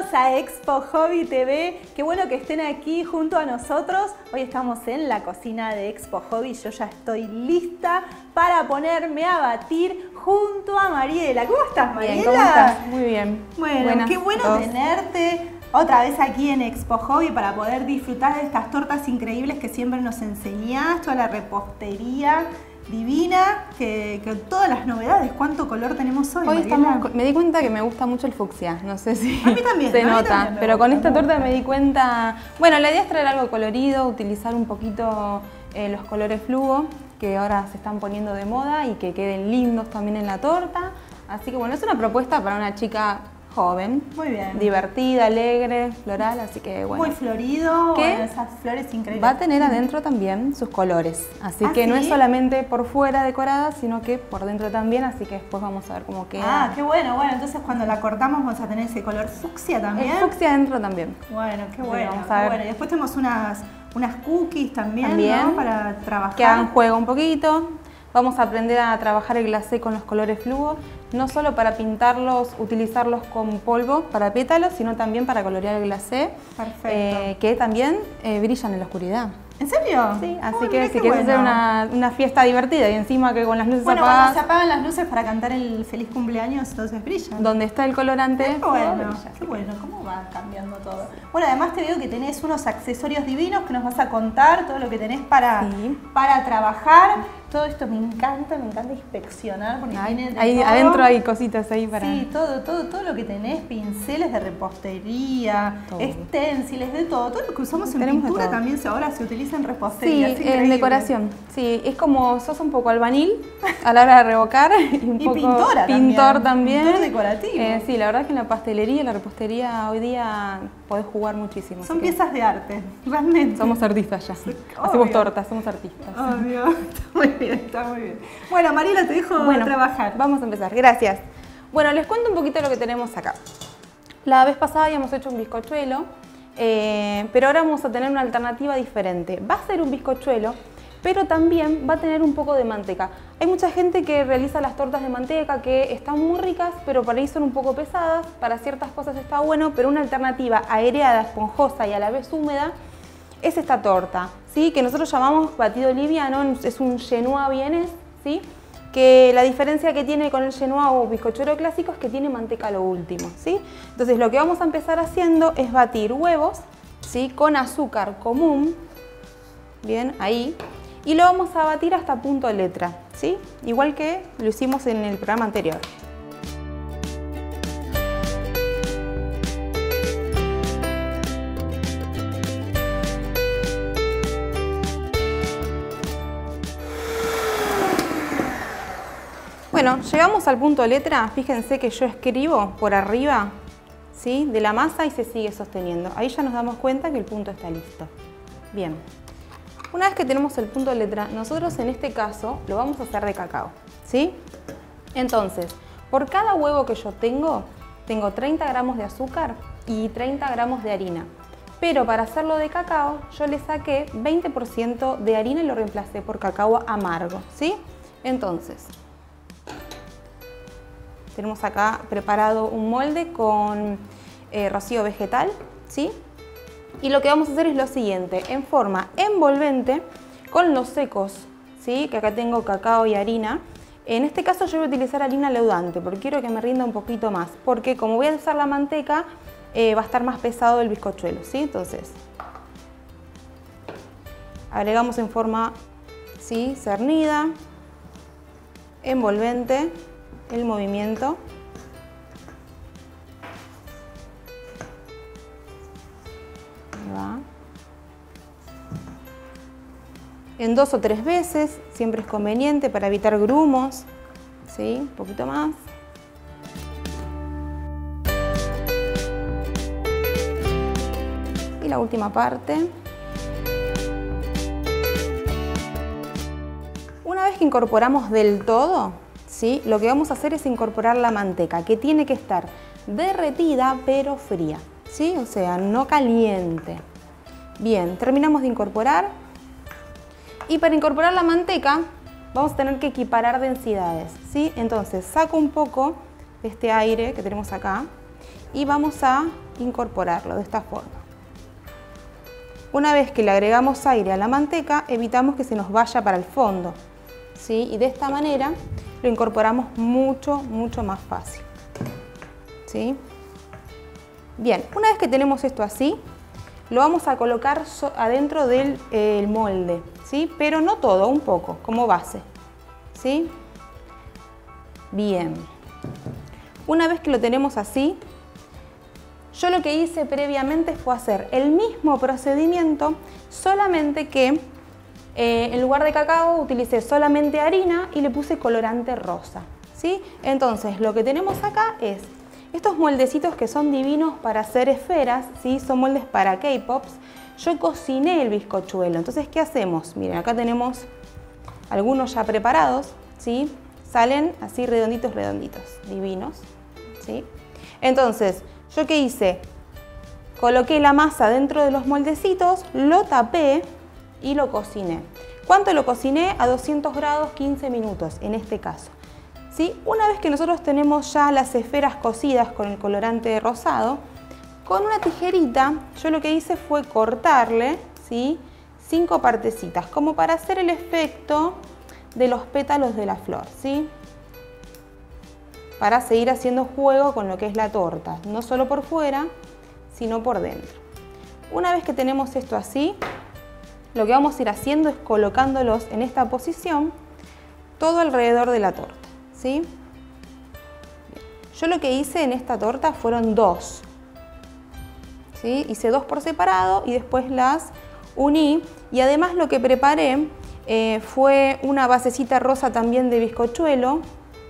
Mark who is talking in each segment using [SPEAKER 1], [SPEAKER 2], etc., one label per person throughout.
[SPEAKER 1] a Expo Hobby TV. Qué bueno que estén aquí junto a nosotros. Hoy estamos en la cocina de Expo Hobby. Yo ya estoy lista para ponerme a batir junto a Mariela. ¿Cómo estás, Mariela?
[SPEAKER 2] Bien, ¿cómo estás? Muy bien.
[SPEAKER 1] Bueno,
[SPEAKER 2] buenas
[SPEAKER 1] qué bueno tenerte otra vez aquí en Expo Hobby para poder disfrutar de estas tortas increíbles que siempre nos enseñás, toda la repostería divina, que todas las novedades. ¿Cuánto color tenemos hoy, Mariela?
[SPEAKER 2] Me di cuenta que me gusta mucho el fucsia, no sé si
[SPEAKER 1] a mí también,
[SPEAKER 2] se nota,
[SPEAKER 1] también
[SPEAKER 2] pero con esta torta me di cuenta, bueno, la idea es traer algo colorido, utilizar un poquito los colores fluo, que ahora se están poniendo de moda y que queden lindos también en la torta, así que bueno, es una propuesta para una chica joven,
[SPEAKER 1] muy bien,
[SPEAKER 2] divertida, alegre, floral, así que bueno.
[SPEAKER 1] Muy florido,
[SPEAKER 2] que
[SPEAKER 1] bueno, esas flores increíbles.
[SPEAKER 2] Va a tener adentro también sus colores, así que
[SPEAKER 1] ¿sí?
[SPEAKER 2] no es solamente por fuera decorada, sino que por dentro también, así que después vamos a ver cómo queda.
[SPEAKER 1] Ah, qué bueno, bueno, entonces cuando la cortamos vamos a tener ese color fucsia también.
[SPEAKER 2] El fucsia adentro también.
[SPEAKER 1] Bueno, qué
[SPEAKER 2] Así
[SPEAKER 1] bueno,
[SPEAKER 2] vamos a ver.
[SPEAKER 1] bueno. Y después tenemos unas cookies también, ¿no? Para trabajar.
[SPEAKER 2] Que hagan juego un poquito. Vamos a aprender a trabajar el glacé con los colores fluo, no solo para pintarlos, utilizarlos con polvo para pétalos, sino también para colorear el glacé.
[SPEAKER 1] Perfecto.
[SPEAKER 2] Que también brillan en la oscuridad.
[SPEAKER 1] ¿En serio?
[SPEAKER 2] Sí, así que si quieres hacer una fiesta divertida y encima que con las luces apagadas...
[SPEAKER 1] Bueno, cuando se apagan las luces para cantar el feliz cumpleaños, entonces brillan.
[SPEAKER 2] Donde está el colorante...
[SPEAKER 1] Qué bueno, cómo va cambiando todo. Bueno, además te veo que tenés unos accesorios divinos que nos vas a contar, todo lo que tenés para trabajar. Todo esto me encanta inspeccionar porque tiene de
[SPEAKER 2] ahí
[SPEAKER 1] todo.
[SPEAKER 2] Adentro hay cositas ahí para...
[SPEAKER 1] Sí, todo lo que tenés, pinceles de repostería, esténciles, de todo. Todo lo que usamos en pintura también ahora se utiliza en repostería.
[SPEAKER 2] Sí, en decoración. Sí, es como sos un poco albañil a la hora de revocar y un poco pintor también.
[SPEAKER 1] Pintor decorativo.
[SPEAKER 2] Sí, la verdad es que en la pastelería, en la repostería hoy día podés jugar muchísimo.
[SPEAKER 1] Son piezas de arte, realmente.
[SPEAKER 2] Somos artistas ya. Hacemos tortas, somos artistas.
[SPEAKER 1] Obvio. Está muy bien. Bueno, Mariela, te dejo trabajar.
[SPEAKER 2] Vamos a empezar, gracias. Bueno, les cuento un poquito lo que tenemos acá. La vez pasada habíamos hecho un bizcochuelo, pero ahora vamos a tener una alternativa diferente. Va a ser un bizcochuelo, pero también va a tener un poco de manteca. Hay mucha gente que realiza las tortas de manteca que están muy ricas, pero para ahí son un poco pesadas. Para ciertas cosas está bueno, pero una alternativa aireada, esponjosa y a la vez húmeda es esta torta, ¿sí? Que nosotros llamamos batido liviano, es un genois vienés, ¿sí? Que la diferencia que tiene con el genois o bizcochuelo clásico es que tiene manteca a lo último, ¿sí? Entonces lo que vamos a empezar haciendo es batir huevos, ¿sí? Con azúcar común, bien, ahí, y lo vamos a batir hasta punto letra, ¿sí? Igual que lo hicimos en el programa anterior. Bueno, llegamos al punto de letra, fíjense que yo escribo por arriba, ¿sí? De la masa y se sigue sosteniendo. Ahí ya nos damos cuenta que el punto está listo. Bien, una vez que tenemos el punto de letra, nosotros en este caso lo vamos a hacer de cacao, ¿sí? Entonces, por cada huevo que yo tengo 30 gramos de azúcar y 30 gramos de harina. Pero para hacerlo de cacao, yo le saqué 20% de harina y lo reemplacé por cacao amargo, ¿sí? Entonces, tenemos acá preparado un molde con rocío vegetal, ¿sí? Y lo que vamos a hacer es lo siguiente, en forma envolvente, con los secos, ¿sí? Que acá tengo cacao y harina. En este caso yo voy a utilizar harina leudante, porque quiero que me rinda un poquito más, porque como voy a usar la manteca, va a estar más pesado el bizcochuelo, ¿sí? Entonces, agregamos en forma, ¿sí? Cernida, envolvente, el movimiento. Ahí va. En 2 o 3 veces, siempre es conveniente para evitar grumos, ¿sí? Un poquito más. Y la última parte. Una vez que incorporamos del todo, ¿sí? Lo que vamos a hacer es incorporar la manteca, que tiene que estar derretida pero fría, ¿sí? O sea, no caliente. Bien, terminamos de incorporar. Y para incorporar la manteca vamos a tener que equiparar densidades, ¿sí? Entonces saco un poco de este aire que tenemos acá y vamos a incorporarlo de esta forma. Una vez que le agregamos aire a la manteca, evitamos que se nos vaya para el fondo, ¿sí? Y de esta manera lo incorporamos mucho más fácil, ¿sí? Bien, una vez que tenemos esto así, lo vamos a colocar adentro del molde, ¿sí? Pero no todo, un poco, como base, ¿sí? Bien. Una vez que lo tenemos así, yo lo que hice previamente fue hacer el mismo procedimiento, solamente que en lugar de cacao utilicé solamente harina y le puse colorante rosa, ¿sí? Entonces lo que tenemos acá es estos moldecitos que son divinos para hacer esferas, ¿sí? Son moldes para K-Pops. Yo cociné el bizcochuelo, entonces ¿qué hacemos? Miren, acá tenemos algunos ya preparados, ¿sí? Salen así redonditos, divinos, ¿sí? Entonces, ¿yo qué hice? Coloqué la masa dentro de los moldecitos, lo tapé y lo cociné. ¿Cuánto lo cociné? A 200 grados, 15 minutos en este caso, ¿sí? Una vez que nosotros tenemos ya las esferas cocidas con el colorante rosado, con una tijerita yo lo que hice fue cortarle, ¿sí? 5 partecitas, como para hacer el efecto de los pétalos de la flor, ¿sí? Para seguir haciendo juego con lo que es la torta, no solo por fuera, sino por dentro. Una vez que tenemos esto así, lo que vamos a ir haciendo es colocándolos en esta posición todo alrededor de la torta, ¿sí? Yo lo que hice en esta torta fueron 2, ¿sí? Hice 2 por separado y después las uní, y además lo que preparé fue una basecita rosa también de bizcochuelo,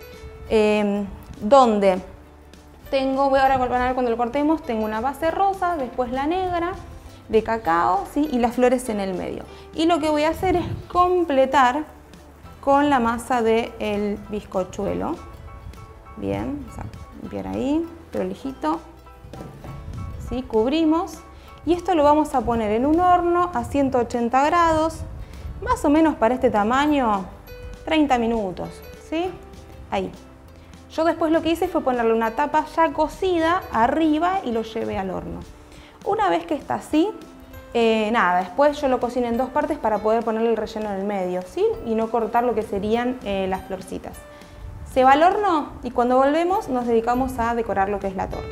[SPEAKER 2] donde tengo, ahora van a ver cuando lo cortemos, tengo una base rosa, después la negra de cacao, ¿sí? Y las flores en el medio. Y lo que voy a hacer es completar con la masa del bizcochuelo. Bien, vamos a limpiar ahí, prolijito, ¿sí? Cubrimos y esto lo vamos a poner en un horno a 180 grados, más o menos para este tamaño, 30 minutos, ¿sí? Ahí. Yo después lo que hice fue ponerle una tapa ya cocida arriba y lo llevé al horno. Una vez que está así, nada, después yo lo cociné en 2 partes para poder ponerle el relleno en el medio, ¿sí? Y no cortar lo que serían las florcitas. Se va al horno y cuando volvemos nos dedicamos a decorar lo que es la torta.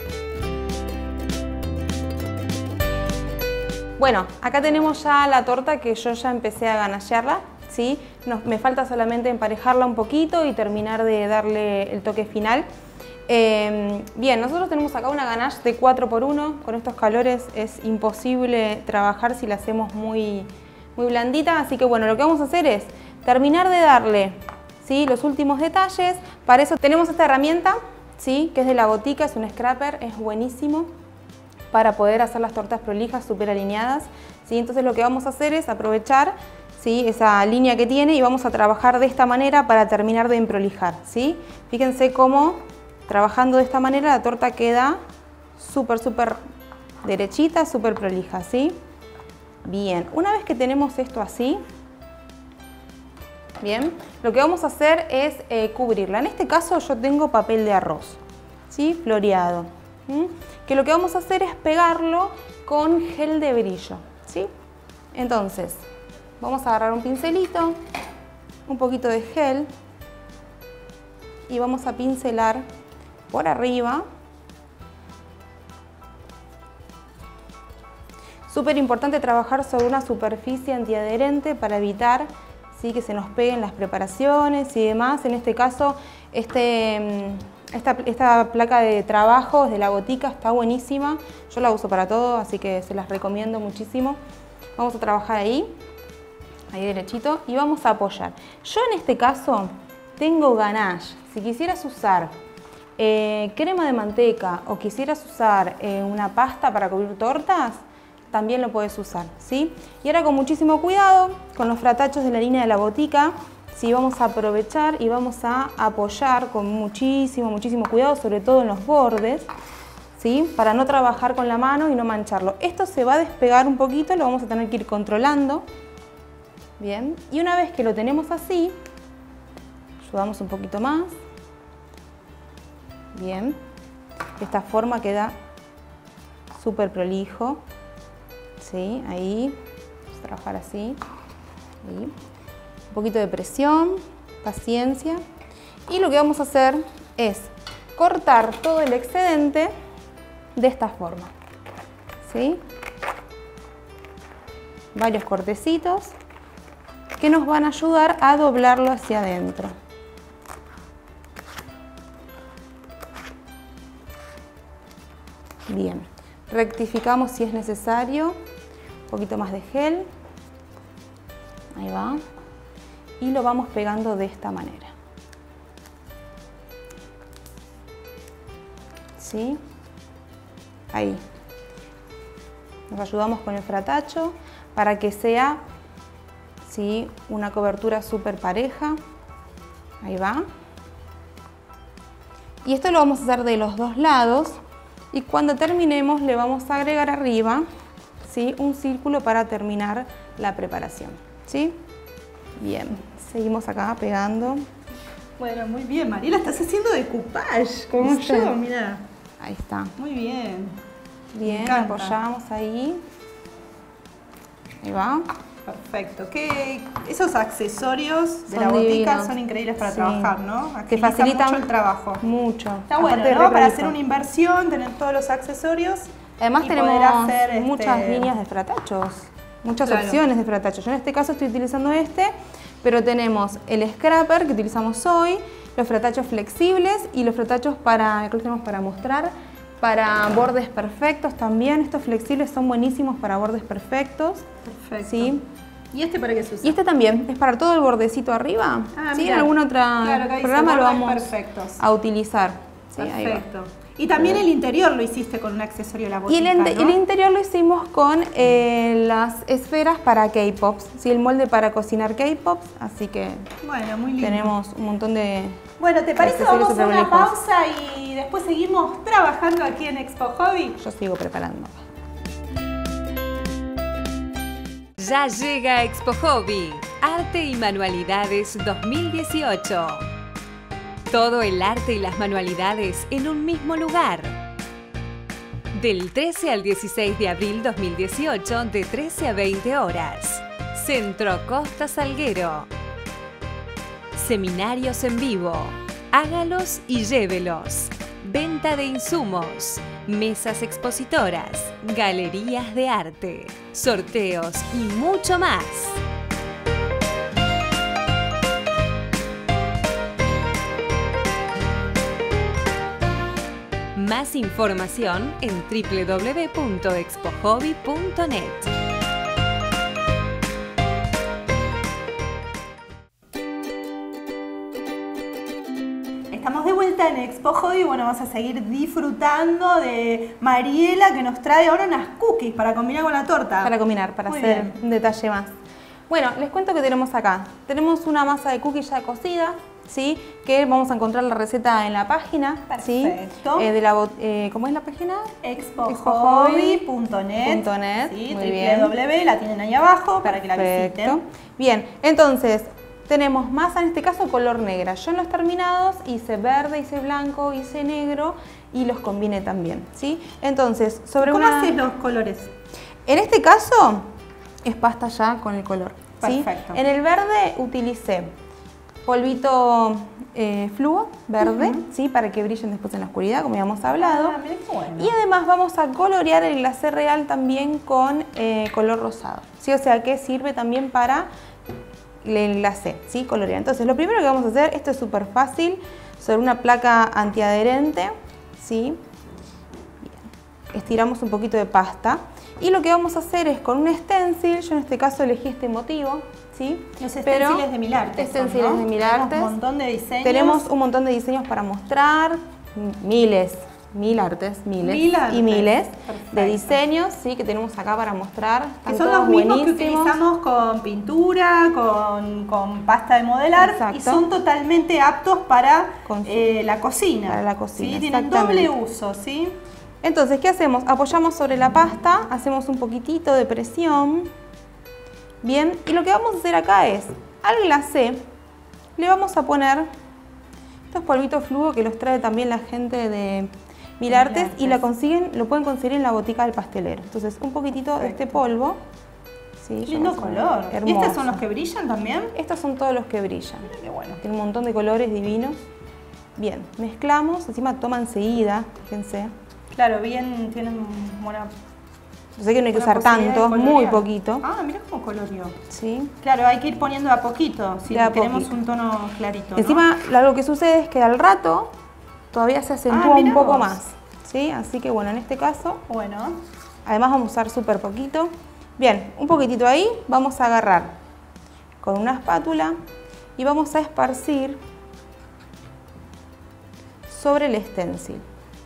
[SPEAKER 2] Bueno, acá tenemos ya la torta que yo ya empecé a ganallarla, ¿sí? Me falta solamente emparejarla un poquito y terminar de darle el toque final. Bien, nosotros tenemos acá una ganache de 4×1, con estos calores es imposible trabajar si la hacemos muy blandita, así que bueno, lo que vamos a hacer es terminar de darle, ¿sí? Los últimos detalles. Para eso tenemos esta herramienta, ¿sí? Que es de La Botica, es un scraper, es buenísimo para poder hacer las tortas prolijas, súper alineadas, ¿sí? Entonces lo que vamos a hacer es aprovechar, ¿sí? Esa línea que tiene y vamos a trabajar de esta manera para terminar de emprolijar, ¿sí? Fíjense cómo trabajando de esta manera la torta queda súper derechita, súper prolija, ¿sí? Bien, una vez que tenemos esto así, bien, lo que vamos a hacer es cubrirla. En este caso yo tengo papel de arroz, ¿sí? Floreado, ¿sí? Que lo que vamos a hacer es pegarlo con gel de brillo, ¿sí? Entonces, vamos a agarrar un pincelito, un poquito de gel y vamos a pincelar por arriba. Súper importante trabajar sobre una superficie antiadherente para evitar, ¿sí? Que se nos peguen las preparaciones y demás. En este caso, esta placa de trabajo es de La Botica, está buenísima. Yo la uso para todo, así que se las recomiendo muchísimo. Vamos a trabajar ahí derechito, y vamos a apoyar. Yo en este caso tengo ganache. Si quisieras usar crema de manteca o quisieras usar una pasta para cubrir tortas, también lo puedes usar, ¿sí? Y ahora con muchísimo cuidado, con los fratachos de la línea de La Botica, ¿sí? Vamos a aprovechar y vamos a apoyar con muchísimo cuidado, sobre todo en los bordes, ¿sí? Para no trabajar con la mano y no mancharlo. Esto se va a despegar un poquito, lo vamos a tener que ir controlando. Bien, y una vez que lo tenemos así, ayudamos un poquito más. Bien. esta forma queda súper prolijo. ¿Sí? Ahí, vamos a trabajar así. Ahí. Un poquito de presión, paciencia. Y lo que vamos a hacer es cortar todo el excedente de esta forma. ¿Sí? Varios cortecitos que nos van a ayudar a doblarlo hacia adentro. Bien, rectificamos si es necesario, un poquito más de gel, ahí va, y lo vamos pegando de esta manera. ¿Sí? Ahí. Nos ayudamos con el fratacho para que sea, ¿sí?, una cobertura súper pareja. Ahí va. Y esto lo vamos a hacer de los dos lados. Y cuando terminemos le vamos a agregar arriba, ¿sí?, un círculo para terminar la preparación. ¿Sí? Bien. Seguimos acá pegando.
[SPEAKER 1] Bueno, muy bien, Mariela, estás haciendo decoupage, como yo, mira.
[SPEAKER 2] Ahí está.
[SPEAKER 1] Muy bien.
[SPEAKER 2] Bien, apoyamos ahí. Ahí va.
[SPEAKER 1] Perfecto. Esos accesorios de la
[SPEAKER 2] Son
[SPEAKER 1] botica
[SPEAKER 2] divinos.
[SPEAKER 1] son increíbles para
[SPEAKER 2] Sí.
[SPEAKER 1] trabajar, ¿no?
[SPEAKER 2] Que facilitan
[SPEAKER 1] mucho el trabajo.
[SPEAKER 2] Mucho.
[SPEAKER 1] Está bueno,
[SPEAKER 2] Aparte
[SPEAKER 1] ¿no? Para
[SPEAKER 2] reproduce.
[SPEAKER 1] hacer una inversión, tener todos los accesorios.
[SPEAKER 2] Además
[SPEAKER 1] y
[SPEAKER 2] tenemos
[SPEAKER 1] poder hacer,
[SPEAKER 2] muchas líneas de fratachos, muchas
[SPEAKER 1] Claro.
[SPEAKER 2] opciones de fratachos. Yo en este caso estoy utilizando este, pero tenemos el scrapper que utilizamos hoy, los fratachos flexibles y los fratachos que tenemos para mostrar, para bordes perfectos también. Estos flexibles son buenísimos para bordes perfectos.
[SPEAKER 1] Perfecto.
[SPEAKER 2] ¿Sí?
[SPEAKER 1] ¿Y este para qué se usa?
[SPEAKER 2] Y este también es para todo el bordecito arriba. ¿Sí?
[SPEAKER 1] mira.
[SPEAKER 2] En algún otro
[SPEAKER 1] Claro, acá dice
[SPEAKER 2] programa lo
[SPEAKER 1] bordes
[SPEAKER 2] vamos
[SPEAKER 1] perfectos.
[SPEAKER 2] a utilizar. Sí, ahí va.
[SPEAKER 1] Perfecto. Y también el interior lo hiciste con un accesorio de la
[SPEAKER 2] Y
[SPEAKER 1] botica,
[SPEAKER 2] el
[SPEAKER 1] ¿no?
[SPEAKER 2] interior lo hicimos con las esferas para K-Pops, ¿sí? El molde para cocinar K-Pops, así que
[SPEAKER 1] Bueno, muy lindo.
[SPEAKER 2] tenemos un montón de...
[SPEAKER 1] Bueno, ¿te parece?
[SPEAKER 2] accesorios
[SPEAKER 1] Vamos a una
[SPEAKER 2] superprolijos.
[SPEAKER 1] pausa y después seguimos trabajando aquí en Expo Hobby.
[SPEAKER 2] Yo sigo preparando.
[SPEAKER 3] Ya llega Expo Hobby, Arte y Manualidades 2018. Todo el arte y las manualidades en un mismo lugar. Del 13 al 16 de abril 2018, de 13 a 20 horas. Centro Costa Salguero. Seminarios en vivo. Hágalos y llévelos. Venta de insumos. Mesas expositoras. Galerías de arte. Sorteos y mucho más. Más información en www.expohobby.net.
[SPEAKER 1] Estamos de vuelta en Expo Hobby y bueno, vamos a seguir disfrutando de Mariela que nos trae ahora unas cookies para combinar con la torta.
[SPEAKER 2] Para combinar, para
[SPEAKER 1] Muy
[SPEAKER 2] hacer
[SPEAKER 1] bien.
[SPEAKER 2] un detalle más. Bueno, les cuento que tenemos acá. Tenemos una masa de cookies ya cocida, ¿sí? Que vamos a encontrar la receta en la página.
[SPEAKER 1] Perfecto.
[SPEAKER 2] ¿Sí? ¿Cómo es la página?
[SPEAKER 1] expohobby.net.
[SPEAKER 2] .net,
[SPEAKER 1] Sí,
[SPEAKER 2] muy bien.
[SPEAKER 1] www, la tienen ahí abajo para que la
[SPEAKER 2] Perfecto.
[SPEAKER 1] visiten.
[SPEAKER 2] Bien, entonces tenemos masa, en este caso color negra. Yo en los terminados hice verde, hice blanco, hice negro y los combiné también, ¿sí? Entonces, sobre
[SPEAKER 1] ¿Cómo
[SPEAKER 2] una...
[SPEAKER 1] haces los colores?
[SPEAKER 2] En este caso es pasta ya con el color, ¿sí?
[SPEAKER 1] Perfecto.
[SPEAKER 2] En el verde utilicé polvito fluo verde, ¿sí? Para que brillen después en la oscuridad, como habíamos hablado.
[SPEAKER 1] Ah, mirá qué bueno.
[SPEAKER 2] Y además vamos a colorear el glacé real también con color rosado, ¿sí? O sea que sirve también para el glacé, ¿sí? Colorear. Entonces lo primero que vamos a hacer, esto es súper fácil, sobre una placa antiadherente, ¿sí? Bien. Estiramos un poquito de pasta y lo que vamos a hacer es con un stencil, yo en este caso elegí este motivo, ¿sí?
[SPEAKER 1] Los stenciles de Milartes.
[SPEAKER 2] Stenciles de Milartes.
[SPEAKER 1] Tenemos un montón de diseños.
[SPEAKER 2] Tenemos un montón de diseños para mostrar, miles y miles
[SPEAKER 1] Perfecto.
[SPEAKER 2] de diseños, ¿sí? Que tenemos acá para mostrar.
[SPEAKER 1] Que
[SPEAKER 2] Están
[SPEAKER 1] son
[SPEAKER 2] todos
[SPEAKER 1] los mismos que
[SPEAKER 2] buenísimos.
[SPEAKER 1] utilizamos con pintura, con pasta de modelar.
[SPEAKER 2] Exacto.
[SPEAKER 1] Y son totalmente aptos para
[SPEAKER 2] Con-
[SPEAKER 1] la cocina.
[SPEAKER 2] para la cocina,
[SPEAKER 1] ¿Sí? Tienen
[SPEAKER 2] exactamente.
[SPEAKER 1] doble uso, ¿sí?
[SPEAKER 2] Entonces, ¿qué hacemos? Apoyamos sobre la pasta, hacemos un poquitito de presión. Bien, y lo que vamos a hacer acá es, al glacé, le vamos a poner estos polvitos fluo que los trae también la gente de Mil Artes, y lo pueden conseguir en la botica del pastelero. Entonces, un poquitito de este polvo. Sí,
[SPEAKER 1] lindo color.
[SPEAKER 2] Hermoso.
[SPEAKER 1] ¿Y estos son los que brillan también?
[SPEAKER 2] Estos son todos los que brillan.
[SPEAKER 1] Mira qué bueno.
[SPEAKER 2] Tiene un montón de colores divinos. Bien, mezclamos, encima toma enseguida, fíjense.
[SPEAKER 1] Claro, bien, tienen buena...
[SPEAKER 2] Yo sé que no hay que usar tanto, muy poquito.
[SPEAKER 1] Ah, mira cómo colorió.
[SPEAKER 2] Sí.
[SPEAKER 1] Claro, hay que ir poniendo a poquito, si queremos un tono clarito, ¿no?
[SPEAKER 2] Encima, algo que sucede es que al rato todavía se acentúa un poco más. ¿Sí? Así que bueno, en este caso,
[SPEAKER 1] bueno,
[SPEAKER 2] además vamos a usar súper poquito. Bien, un poquitito ahí, vamos a agarrar con una espátula y vamos a esparcir sobre el stencil.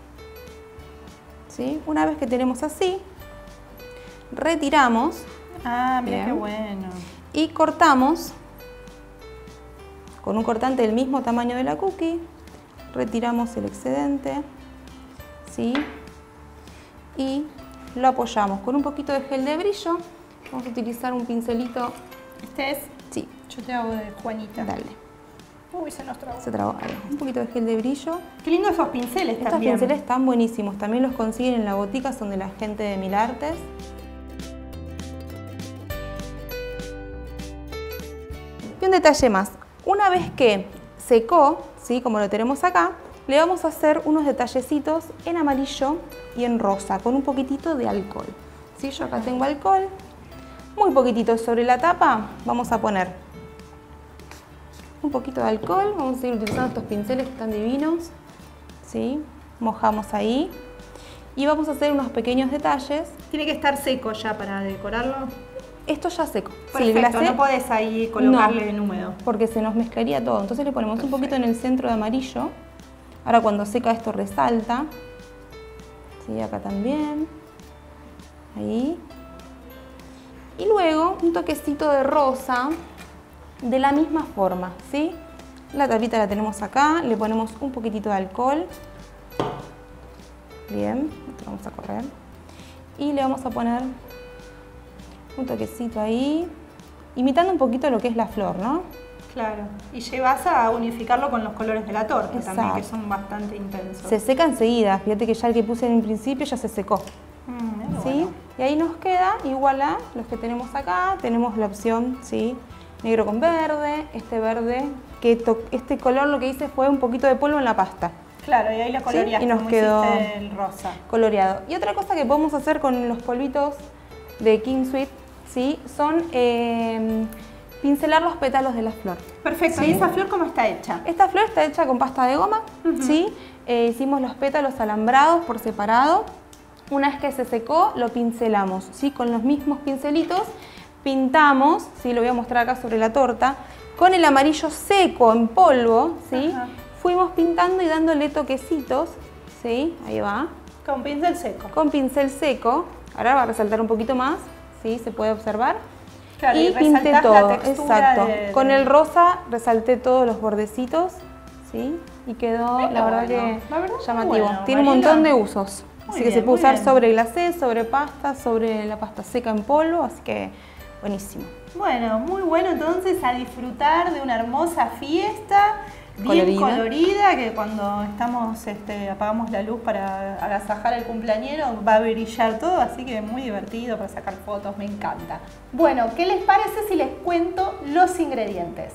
[SPEAKER 2] ¿Sí? Una vez que tenemos así, retiramos.
[SPEAKER 1] Ah, mira
[SPEAKER 2] bien,
[SPEAKER 1] qué bueno.
[SPEAKER 2] Y cortamos con un cortante del mismo tamaño de la cookie. Retiramos el excedente, ¿sí? Y lo apoyamos con un poquito de gel de brillo. Vamos a utilizar un pincelito.
[SPEAKER 1] ¿Este es?
[SPEAKER 2] Sí.
[SPEAKER 1] Yo te hago de Juanita.
[SPEAKER 2] Dale.
[SPEAKER 1] Uy, se nos trabó.
[SPEAKER 2] Se trabó. Ahí. Un poquito de gel de brillo.
[SPEAKER 1] Qué lindo esos pinceles
[SPEAKER 2] Estos
[SPEAKER 1] también.
[SPEAKER 2] pinceles están buenísimos. También los consiguen en la botica, son de la gente de Mil Artes. Y un detalle más. Una vez que secó, ¿sí? Como lo tenemos acá, le vamos a hacer unos detallecitos en amarillo y en rosa, con un poquitito de alcohol. ¿Sí? Yo acá tengo alcohol, muy poquitito sobre la tapa, vamos a poner un poquito de alcohol, vamos a seguir utilizando estos pinceles que están divinos, ¿sí? Mojamos ahí y vamos a hacer unos pequeños detalles.
[SPEAKER 1] Tiene que estar seco ya para decorarlo.
[SPEAKER 2] Esto ya seco.
[SPEAKER 1] Perfecto, no podés ahí colocarle en húmedo.
[SPEAKER 2] Porque se nos mezclaría todo. Entonces le ponemos un poquito en el centro de amarillo. Ahora cuando seca esto resalta. Sí, acá también. Ahí. Y luego un toquecito de rosa de la misma forma, ¿sí? La tapita la tenemos acá, le ponemos un poquitito de alcohol. Bien, esto vamos a correr. Y le vamos a poner un toquecito ahí, imitando un poquito lo que es la flor, ¿no?
[SPEAKER 1] Claro, y llevas a unificarlo con los colores de la torta.
[SPEAKER 2] Exacto.
[SPEAKER 1] También, que son bastante intensos.
[SPEAKER 2] Se seca enseguida, fíjate que ya el que puse en un principio ya se secó. ¿Sí?
[SPEAKER 1] Bueno.
[SPEAKER 2] Y ahí nos queda igual a los que tenemos acá, tenemos la opción, ¿sí? Negro con verde, este verde, que este color lo que hice fue un poquito de polvo en la pasta.
[SPEAKER 1] Claro, y ahí la coloreaste,
[SPEAKER 2] ¿sí? Y nos
[SPEAKER 1] como
[SPEAKER 2] quedó
[SPEAKER 1] hiciste el rosa.
[SPEAKER 2] Coloreado. Y otra cosa que podemos hacer con los polvitos de King Sweet, ¿sí? Son pincelar los pétalos de la flor.
[SPEAKER 1] Perfecto,
[SPEAKER 2] ¿sí?
[SPEAKER 1] ¿Y esa flor cómo está hecha?
[SPEAKER 2] Esta flor está hecha con pasta de goma, ¿sí? Hicimos los pétalos alambrados por separado. Una vez que se secó, lo pincelamos, ¿sí? Con los mismos pincelitos pintamos, ¿sí? Lo voy a mostrar acá sobre la torta, con el amarillo seco en polvo, ¿sí? Fuimos pintando y dándole toquecitos, ¿sí? Ahí va.
[SPEAKER 1] Con pincel seco.
[SPEAKER 2] Con pincel seco. Ahora va a resaltar un poquito más, ¿sí? Se puede observar.
[SPEAKER 1] Claro,
[SPEAKER 2] y pinté
[SPEAKER 1] resaltás
[SPEAKER 2] todo,
[SPEAKER 1] la textura
[SPEAKER 2] exacto. Con el rosa resalté todos los bordecitos, ¿sí? Y quedó, la verdad que llamativo.
[SPEAKER 1] Bueno,
[SPEAKER 2] tiene un montón de usos. Así que se puede usar sobre glacé, sobre pasta, sobre la pasta seca en polvo, así que buenísimo.
[SPEAKER 1] Bueno, muy bueno entonces a disfrutar de una hermosa fiesta, bien colorida, que cuando estamos apagamos la luz para agasajar al cumpleañero va a brillar todo, así que muy divertido para sacar fotos, me encanta. Bueno, ¿qué les parece si les cuento los ingredientes?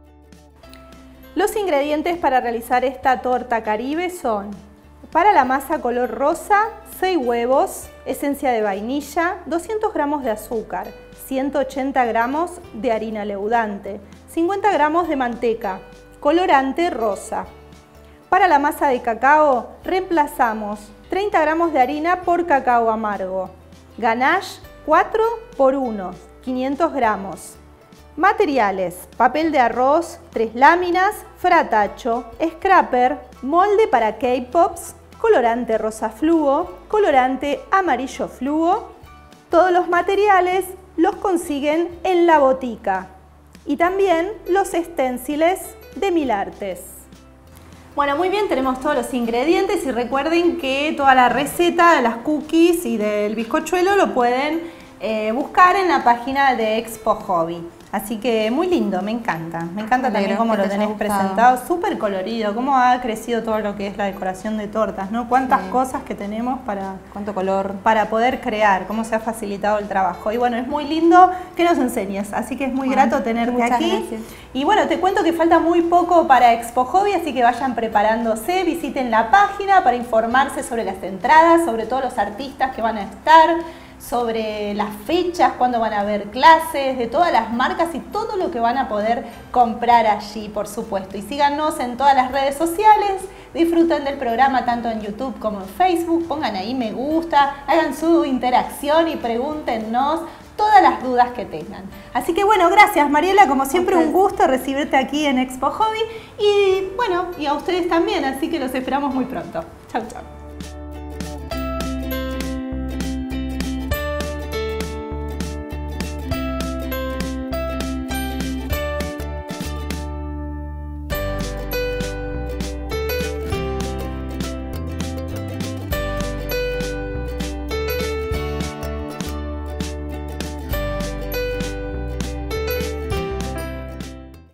[SPEAKER 1] Los ingredientes para realizar esta torta caribe son: para la masa color rosa, 6 huevos, esencia de vainilla, 200 gramos de azúcar, 180 gramos de harina leudante, 50 gramos de manteca, colorante rosa. Para la masa de cacao, reemplazamos 30 gramos de harina por cacao amargo. Ganache 4 por 1, 500 gramos. Materiales: papel de arroz, 3 láminas, fratacho, scraper, molde para K-Pops, colorante rosa fluo, colorante amarillo fluo. Todos los materiales los consiguen en la botica. Y también los esténciles de Mil Artes. Bueno, muy bien, tenemos todos los ingredientes y recuerden que toda la receta de las cookies y del bizcochuelo lo pueden buscar en la página de Expo Hobby. Así que muy lindo, me encanta. Me encanta también cómo
[SPEAKER 2] que
[SPEAKER 1] lo
[SPEAKER 2] te haya
[SPEAKER 1] tenés
[SPEAKER 2] gustado.
[SPEAKER 1] presentado, súper colorido, cómo ha crecido todo lo que es la decoración de tortas, ¿no? Cuántas cosas que tenemos
[SPEAKER 2] Cuánto color.
[SPEAKER 1] para poder crear, cómo se ha facilitado el trabajo. Y bueno, es muy lindo que nos enseñes, así que es muy grato tenerte
[SPEAKER 2] muchas
[SPEAKER 1] aquí.
[SPEAKER 2] gracias.
[SPEAKER 1] Y bueno, te cuento que falta muy poco para Expo Hobby, así que vayan preparándose, visiten la página para informarse sobre las entradas, sobre todos los artistas que van a estar, sobre las fechas, cuándo van a haber clases, de todas las marcas y todo lo que van a poder comprar allí, por supuesto. Y síganos en todas las redes sociales, disfruten del programa tanto en YouTube como en Facebook, pongan ahí me gusta, hagan su interacción y pregúntenos todas las dudas que tengan. Así que bueno, gracias Mariela, como siempre un gusto recibirte aquí en Expo Hobby y bueno, y a ustedes también, así que los esperamos muy pronto. Chau, chau.